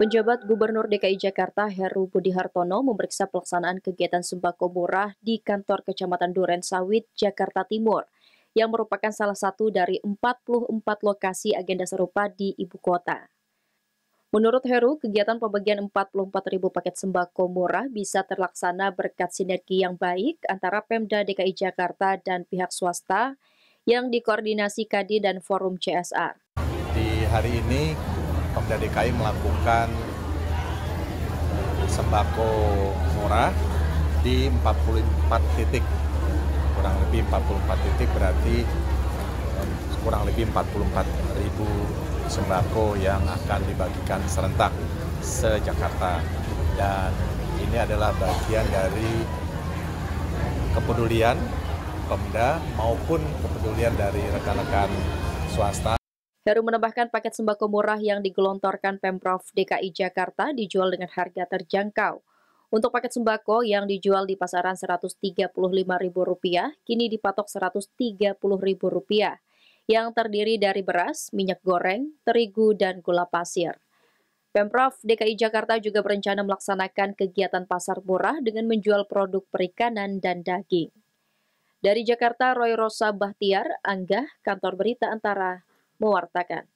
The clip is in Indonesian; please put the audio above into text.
Penjabat Gubernur DKI Jakarta Heru Budi Hartono memeriksa pelaksanaan kegiatan sembako murah di kantor Kecamatan Duren Sawit, Jakarta Timur, yang merupakan salah satu dari 44 lokasi agenda serupa di ibu kota. Menurut Heru, kegiatan pembagian 44.000 paket sembako murah bisa terlaksana berkat sinergi yang baik antara Pemda DKI Jakarta dan pihak swasta yang dikoordinasi Kadin dan Forum CSR. Di hari ini, Pemda DKI melakukan sembako murah di 44 titik. Kurang lebih 44 titik berarti kurang lebih 44.000 sembako yang akan dibagikan serentak se-Jakarta. Dan ini adalah bagian dari kepedulian Pemda maupun kepedulian dari rekan-rekan swasta. Heru menambahkan paket sembako murah yang digelontorkan Pemprov DKI Jakarta dijual dengan harga terjangkau. Untuk paket sembako yang dijual di pasaran Rp135.000, kini dipatok Rp130.000, yang terdiri dari beras, minyak goreng, terigu, dan gula pasir. Pemprov DKI Jakarta juga berencana melaksanakan kegiatan pasar murah dengan menjual produk perikanan dan daging. Dari Jakarta, Roy Rosa Bahtiar, Anggah, Kantor Berita Antara, mewartakan.